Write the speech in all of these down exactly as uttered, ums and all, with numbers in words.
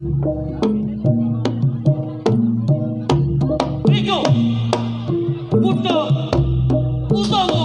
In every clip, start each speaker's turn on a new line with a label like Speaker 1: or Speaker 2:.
Speaker 1: Riko Buddha Utomo.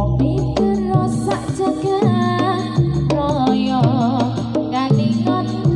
Speaker 2: Royo, ganingon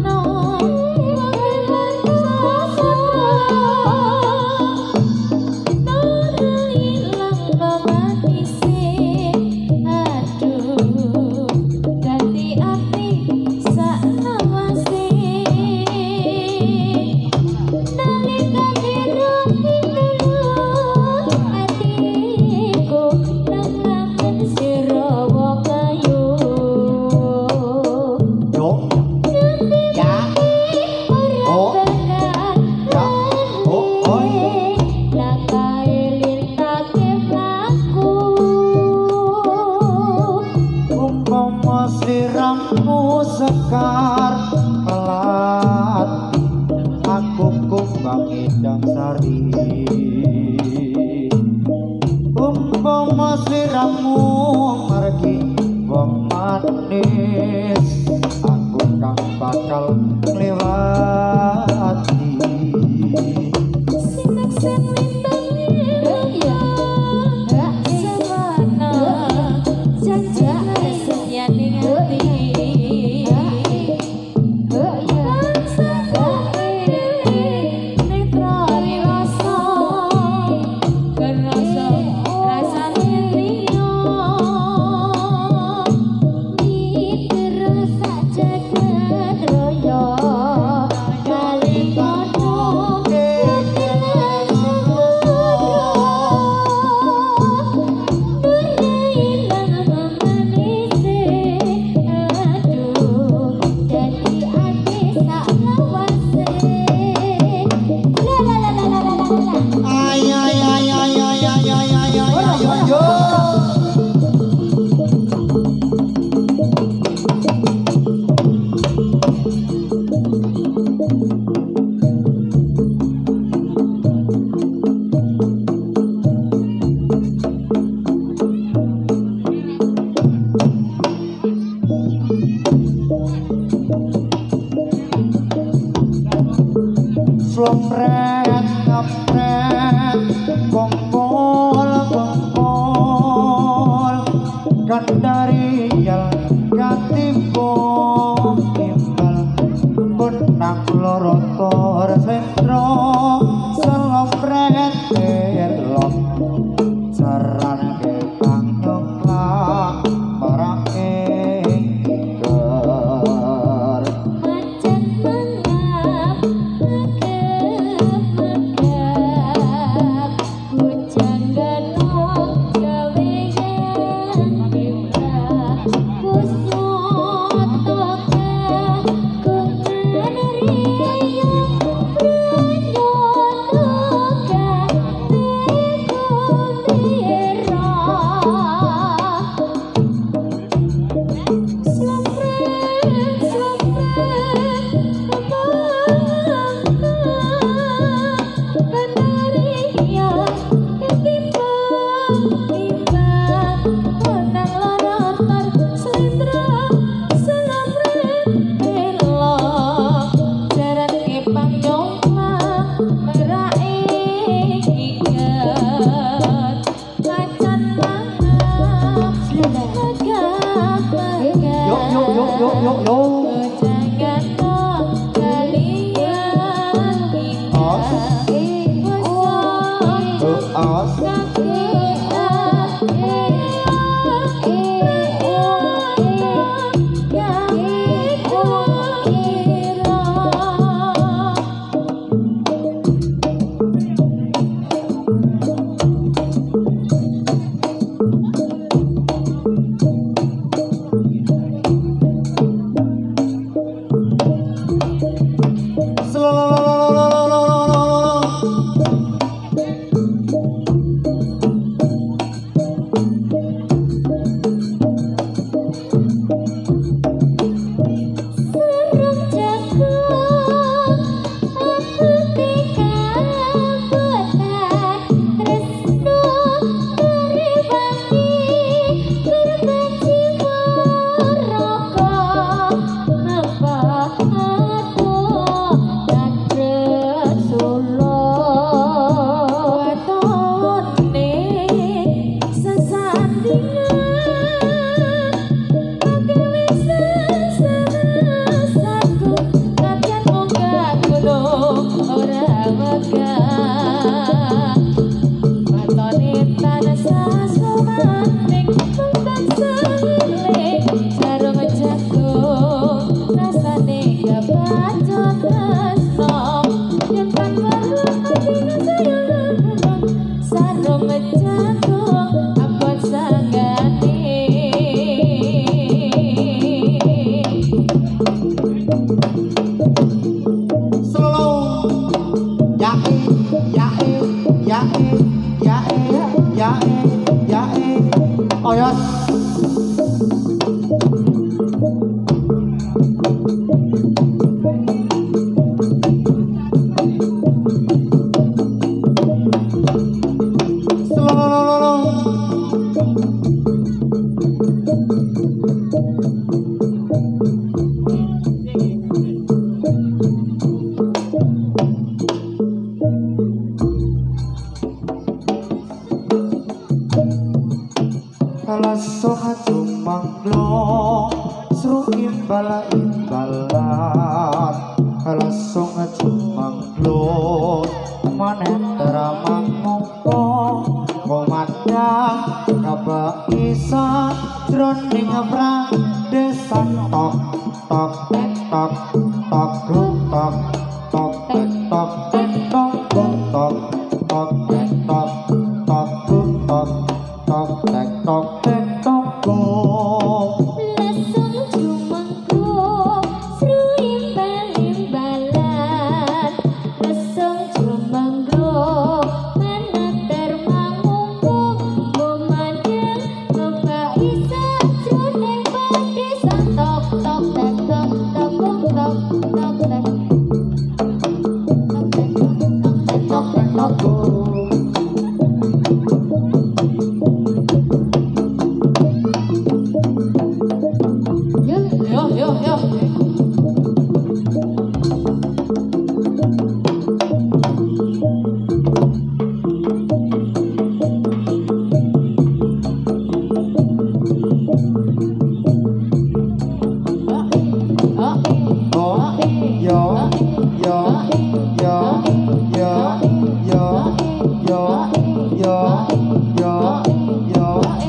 Speaker 2: bakal ngliwati
Speaker 3: sinek sen wintang ya semana janji setia ning ati
Speaker 2: Slopret kapret bongkol bongkol kandarial katimbang timbal benang loro tor sentro slopret elok saran ke panggung lang marake tok grung tok tok tek tok tek tok grung tok tok tek tok tok grung tok tok tek tok tek tok grung
Speaker 3: lesung jumengkung sruim balim-balan lesung jumengkung meneter mangungkung memandang mbak isa jroning padesan tok tok tek tok tok tok tok tok tek tok tek tok tok
Speaker 1: Yo yo yo.
Speaker 2: oh yo yo yo yo yo yo yo yo yo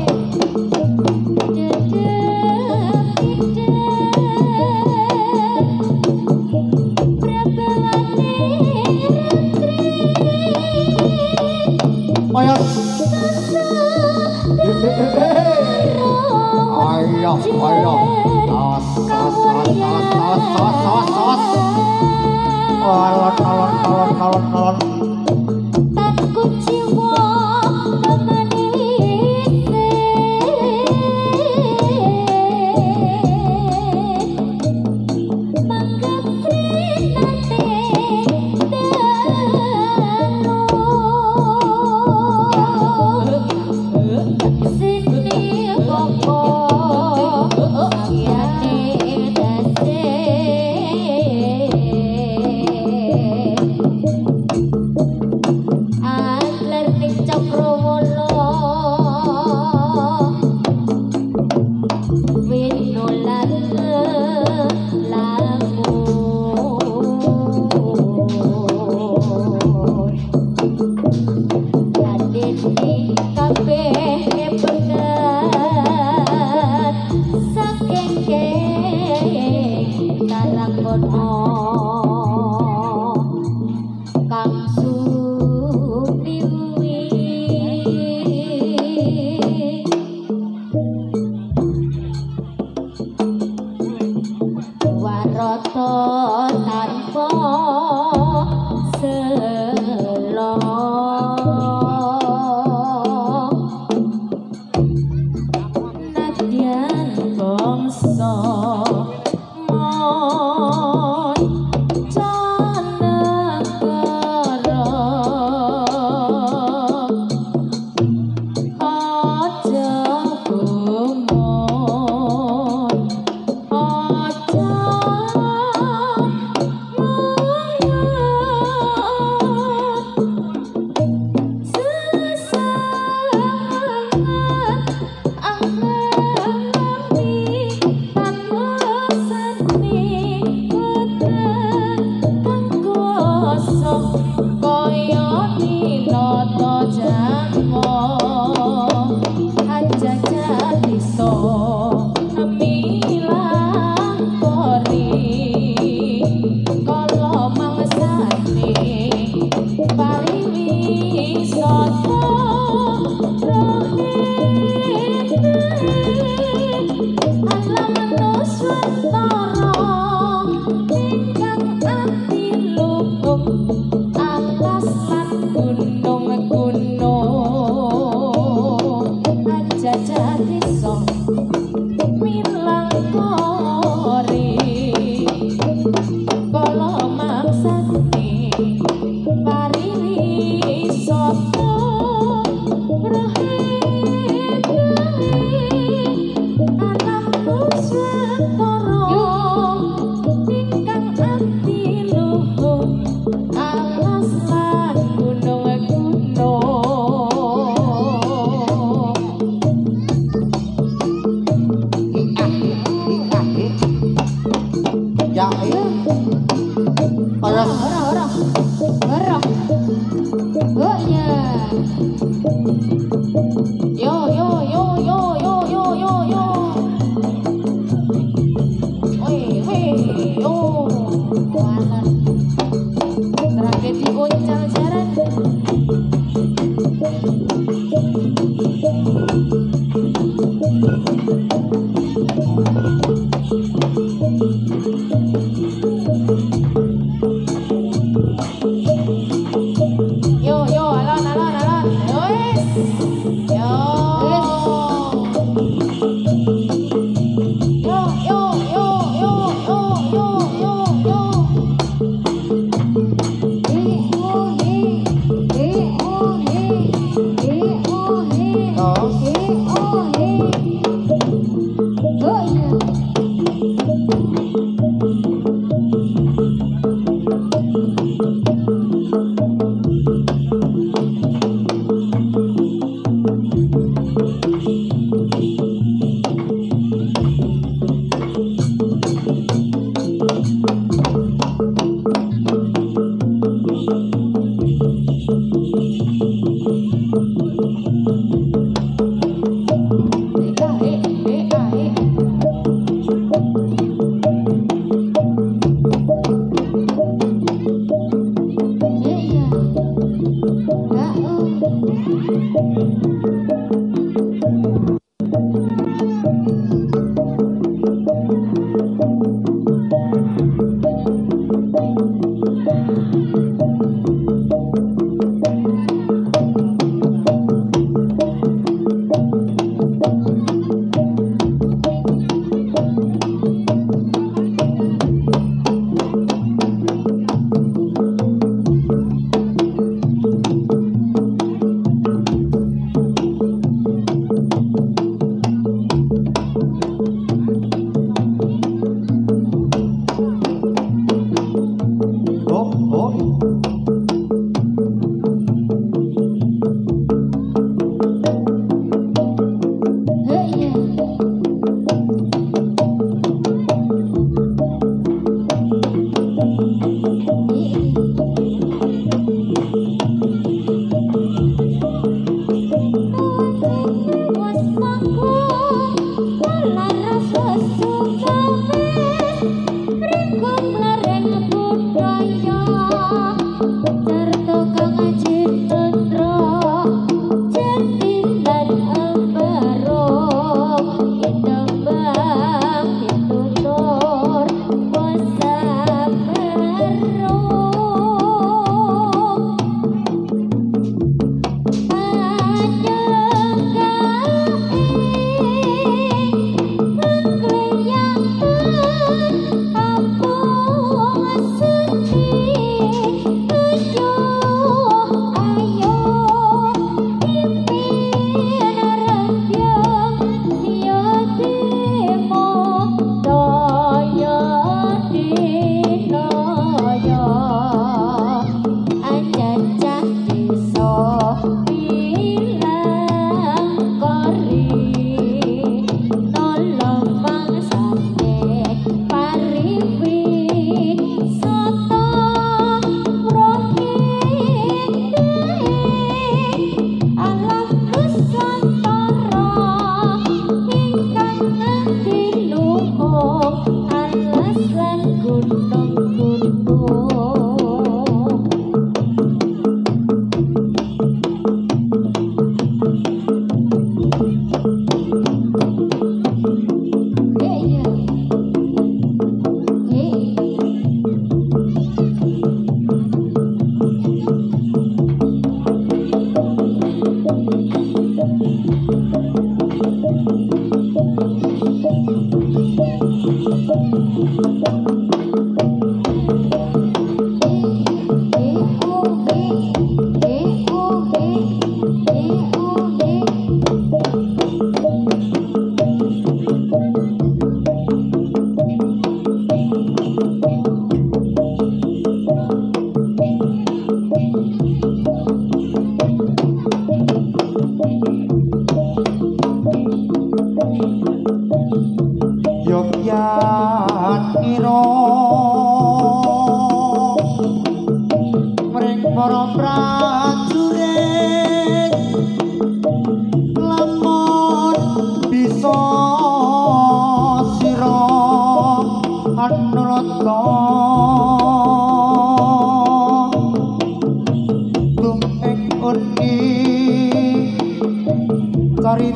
Speaker 2: ayo ayo ayo tos tos tos tos tos tos tos alon alon alon alon alon
Speaker 3: takut jiwa menganise mangkepri nate dano sini koko sakyane dase Adler ning Cakrawala winolan lamun adene kabeh pengen saking tarang kono kang suliwi warata tanpa selo nadyan bangsa mancanegara aja gumon aja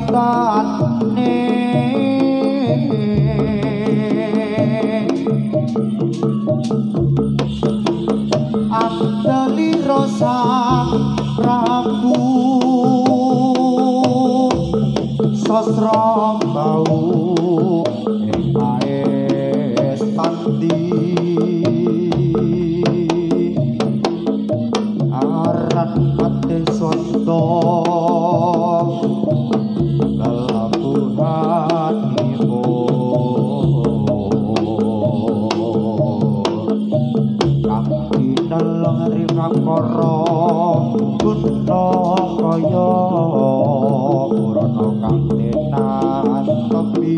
Speaker 2: kaitane Andali rosa Prabu sastra bau Maes tandi aran ate sondo lelabuhan ibu kaki dalang rikakoro guna kaya purana kang tenan tepi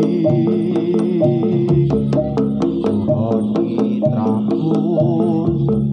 Speaker 2: Budi Trambun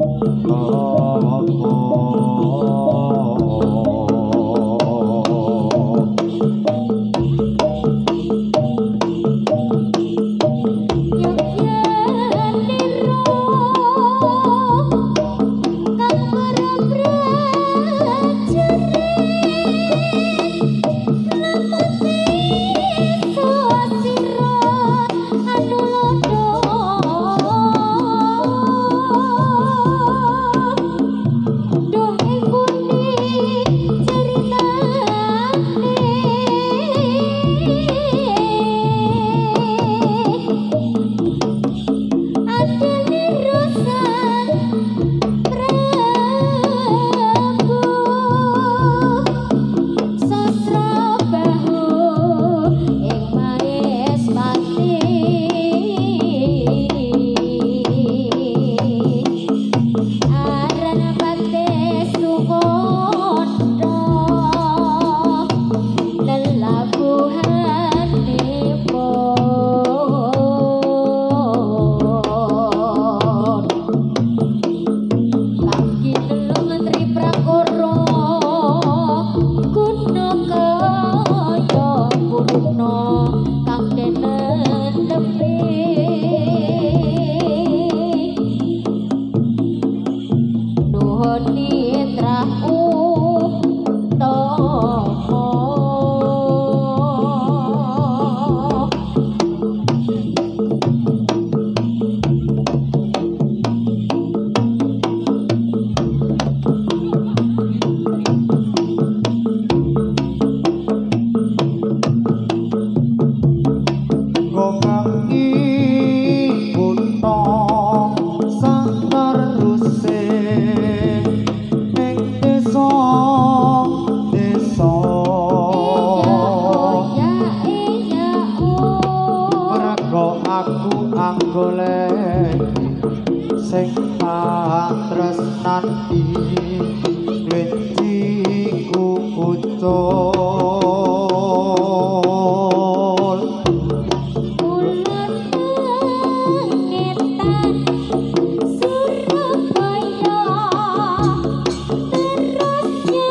Speaker 2: sing patresnani weciku ucul
Speaker 3: Bulan ngetan Surabaya terusnya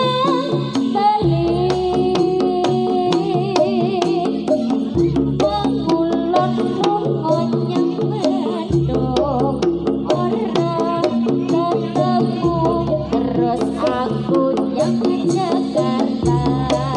Speaker 3: balik Pengulon mongonyang mendung orang ketemu terus aku yang Jakarta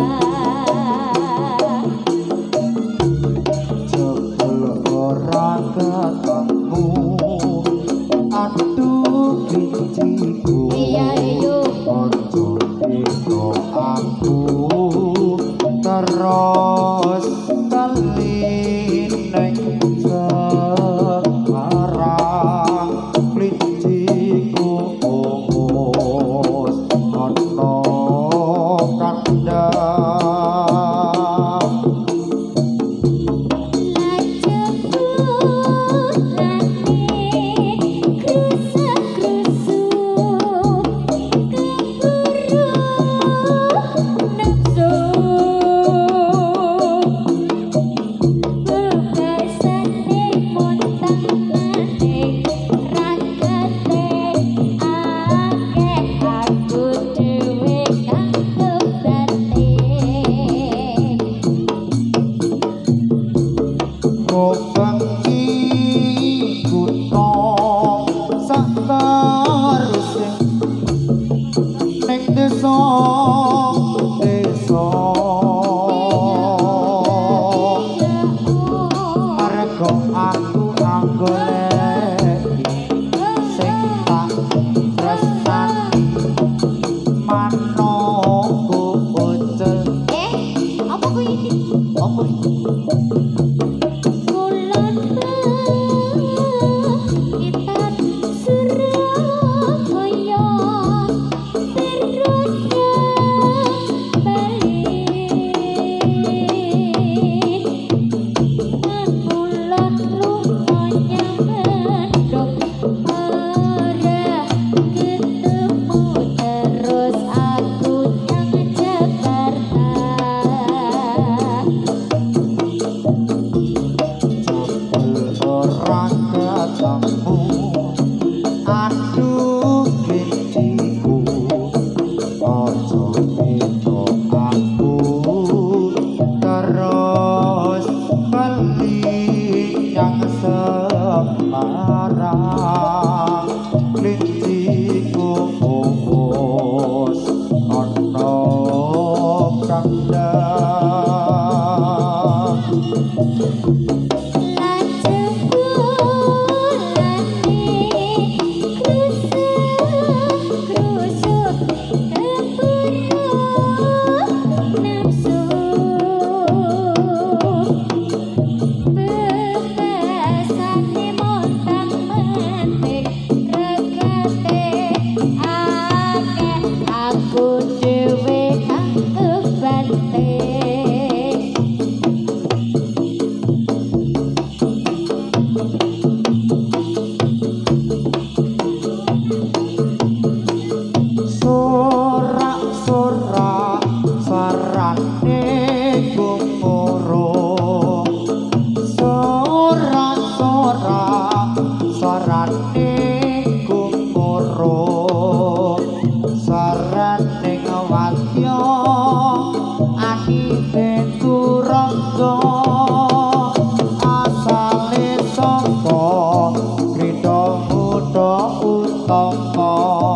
Speaker 2: tangga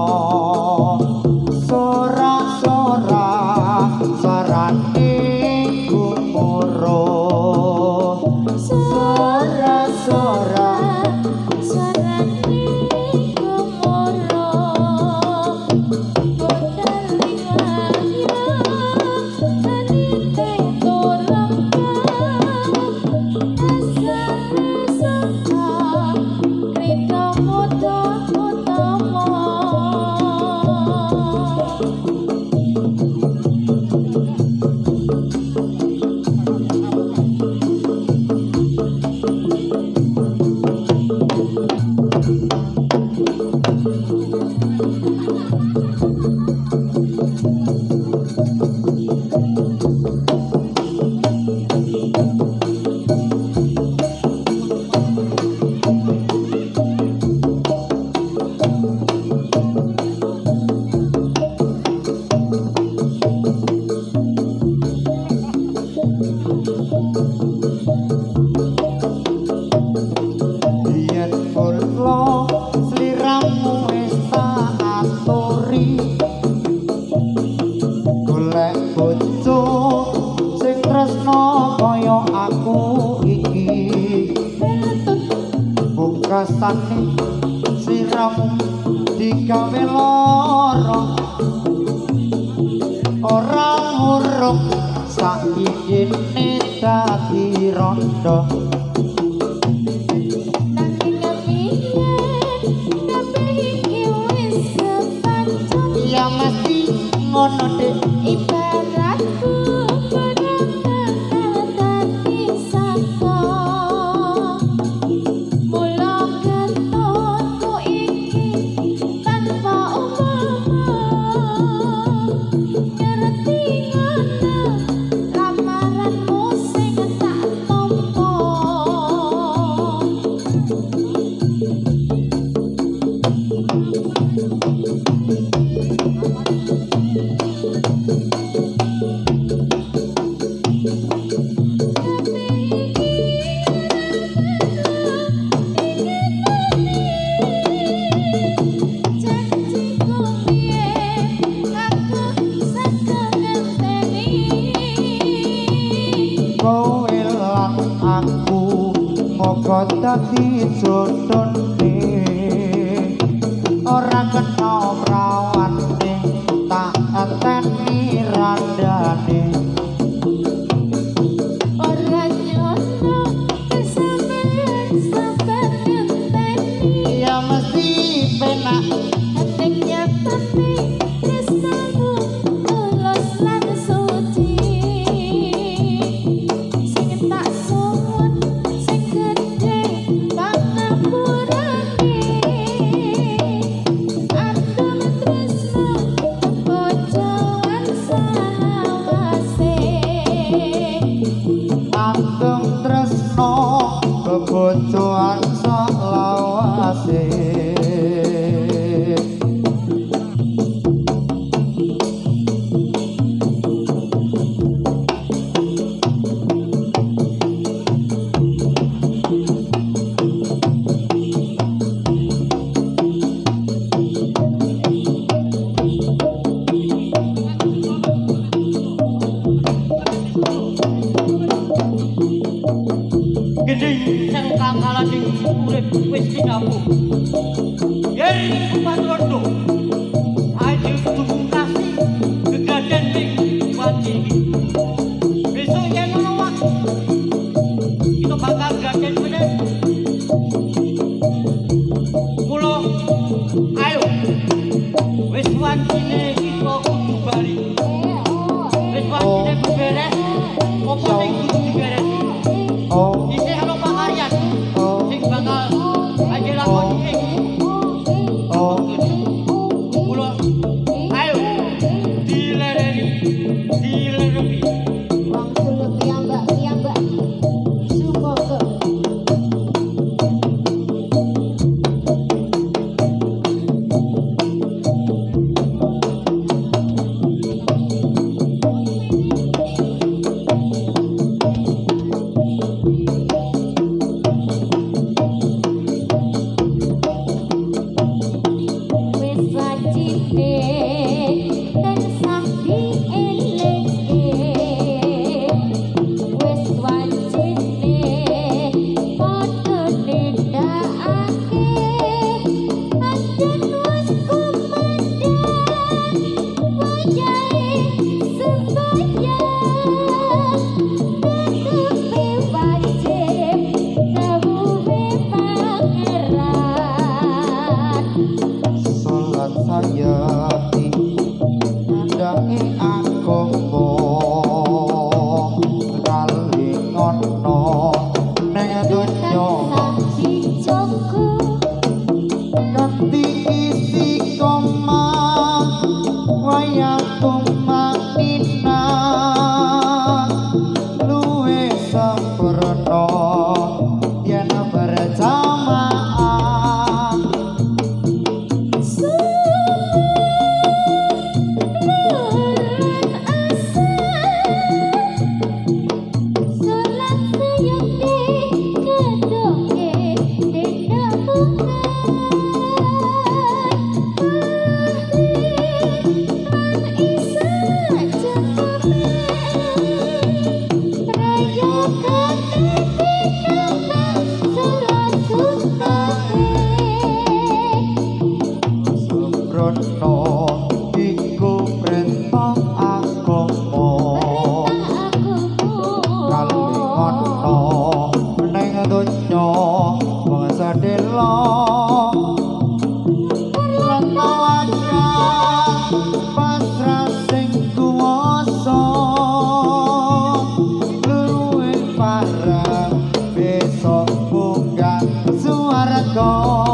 Speaker 2: sorak-sorak sarane gumuruh sorak-sorak
Speaker 3: Sarane gemuruh Budal liwaya Anite turangkah Asale saka Krita muda utama
Speaker 2: yen kula sliramu wis tak aturi golek bojo sing tresno kaya aku iki pungkasane sliramu digawe lara ora ngurung saikine dadi rondo ya mesti ngono dek
Speaker 3: Ibaratku berangan dadi saka Mula ketonku iki tanpa upama Ngerti ngono lamaranmu sing tak tampa Janjiku biyen aku saged ngenteni
Speaker 2: kowe lan aku moga dadi jodhone ora kena prawane tak enteni randane
Speaker 3: ora nyono kesabaran sabar ngenteni
Speaker 2: ya mesti penak
Speaker 3: Hatinya tapi tresnamu tulus lan suci Sing tak suwun sing gedhe pangapurane Adem tresna bojoan salawase
Speaker 2: anteng tresno bebojoan salawase
Speaker 1: Gending sing kakalan ing urip wis dinamu. Yen kupat rondo. Ayo dukung kasih gegaden ning wadi iki. Besok yen ono waktu kita bakal gaden meneh. Mula ayo wis wadine kita kudu bali. Wis wadine beberes. Apa sing kudu diberes?
Speaker 2: oh
Speaker 1: Ini kalau Pak Aryan, sing bakal aja lakon iki.
Speaker 2: oh
Speaker 1: Mula ayo dilereni, dilereni.
Speaker 3: Wong kula piyambak-piyambak sumoga
Speaker 2: sayati ndangi agama kali ngono ning donya ganti isi koma wayang tumakina luwe sempurna yen berjamaah sempurna iku perintah agama kali ngono ning donya wong sadela Ratawaca pasrah sing kuwasa luwe parang besok bukan suaraga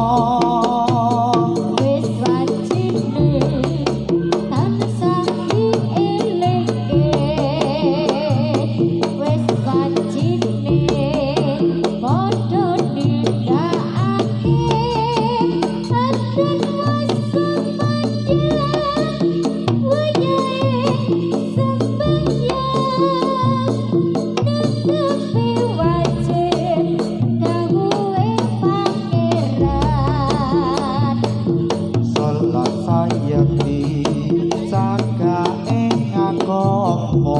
Speaker 2: sayati saka ing agama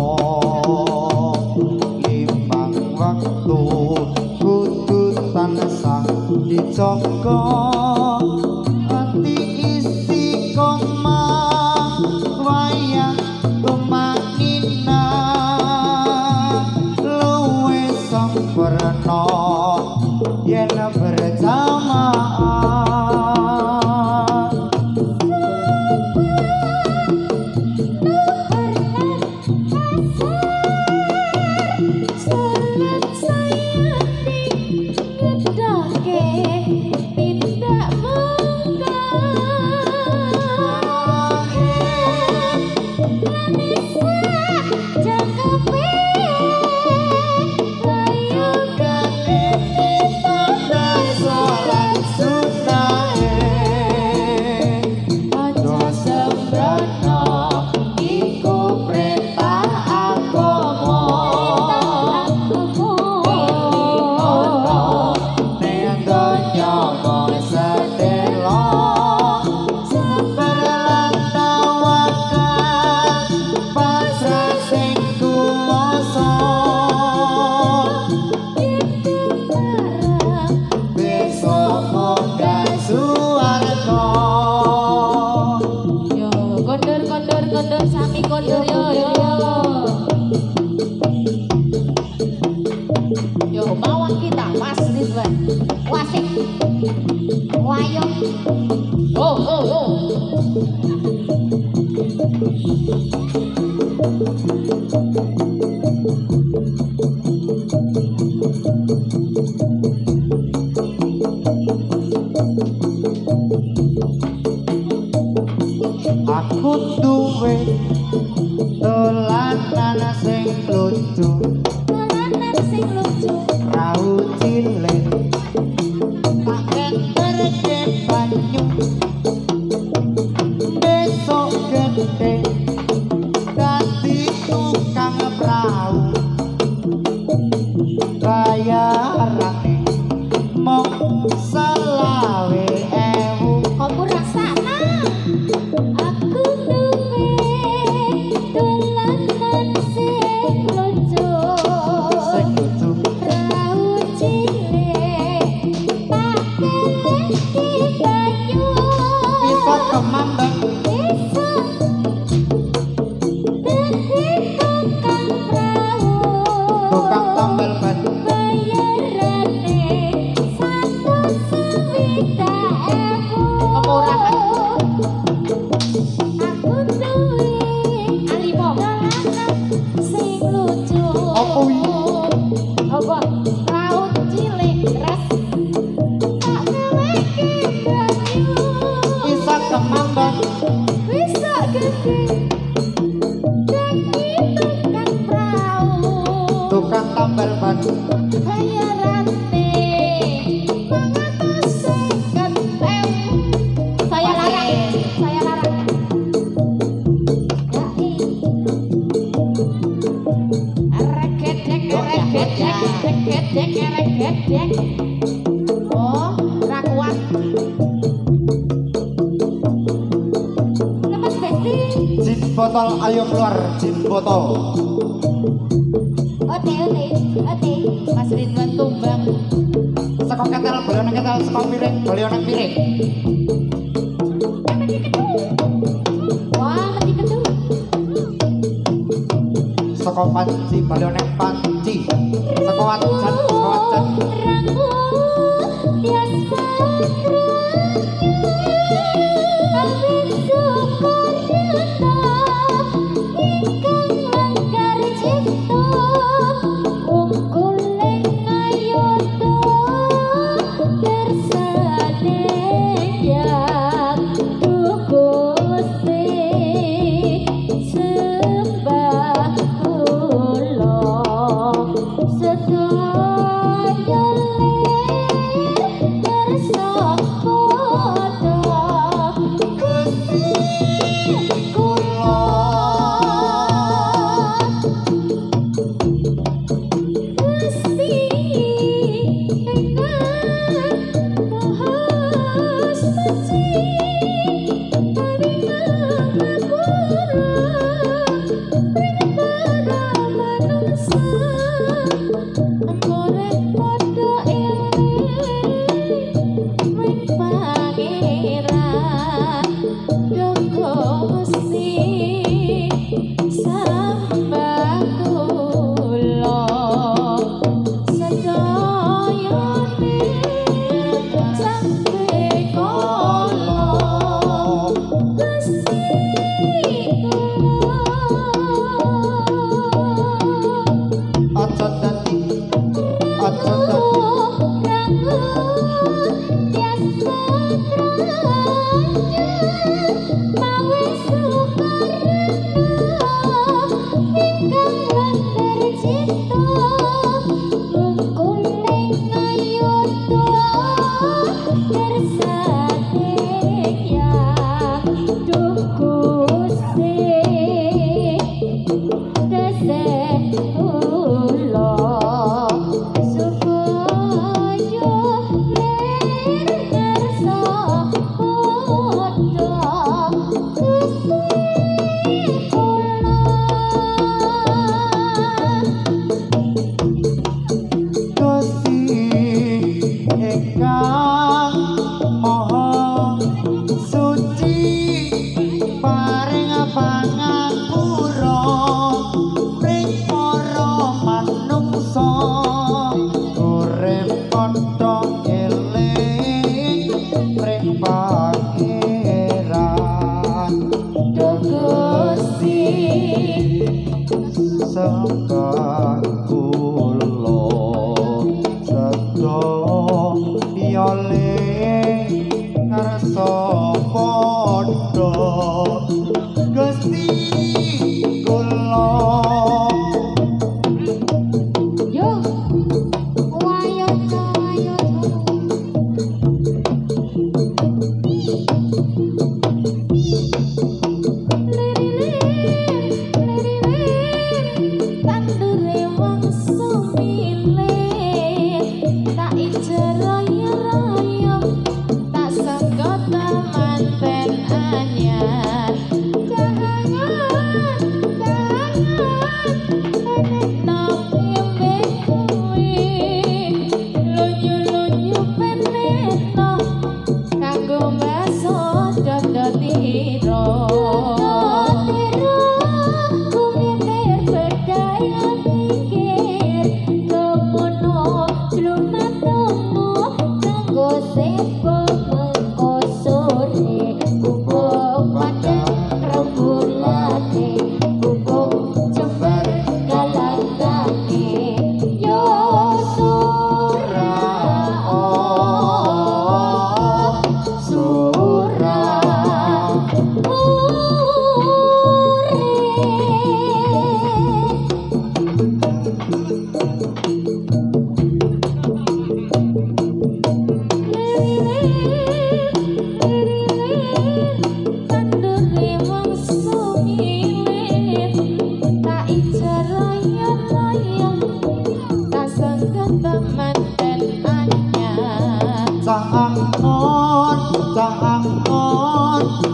Speaker 2: limang waktu kudu tansah dijaga ati isi koma wayang tumakina luwe sempurna yen berjamaah
Speaker 3: kondur sami kondur yo yo yo yo mawon kita Mas Ridwan wasik wayo oh oh oh
Speaker 2: aku duwe dolanan sing lucu
Speaker 3: dolanan sing lucu
Speaker 2: rau cilik tak kenterke banyu besok gede dadi tukang prau bayarane mung selawe ewu
Speaker 3: kamu rasana aku duwe dolanan sing lucu
Speaker 2: sing lucu Semanggon
Speaker 3: bisa gede daki tukang perahu
Speaker 2: tukang tambal ban
Speaker 3: bayarane mangatus seket ewu saya larang saya larang regedek regedek regedek regedek oh rakuan lepas besti
Speaker 2: jin botol ayo keluar jin botol
Speaker 3: ote ote ote Mas Ridwan tumbang
Speaker 2: seko ketel boleh nang ketel seko piring boleh nang piring
Speaker 3: wah mati ketu
Speaker 2: seko panci boleh nang panci seko wajan seko wajan
Speaker 3: Surah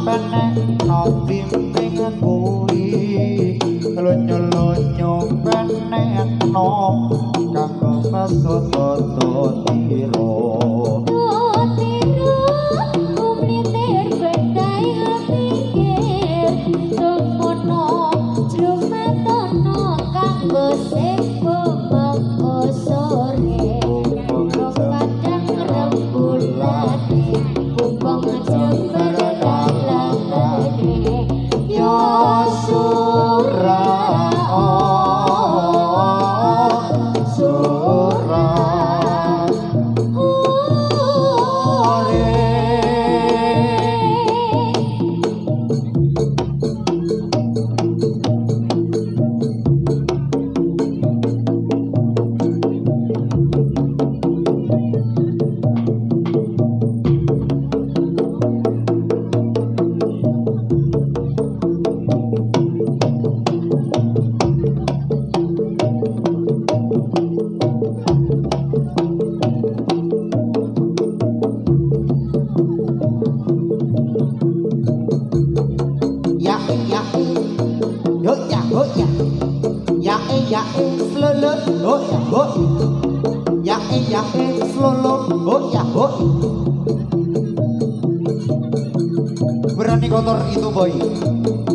Speaker 2: penek no bimbing kuwi lonyo-lonyo penek no kanggo pasoto tiro ya eh slolo oh ya oh ya eh ya eh slolo oh ya oh berani kotor itu boy.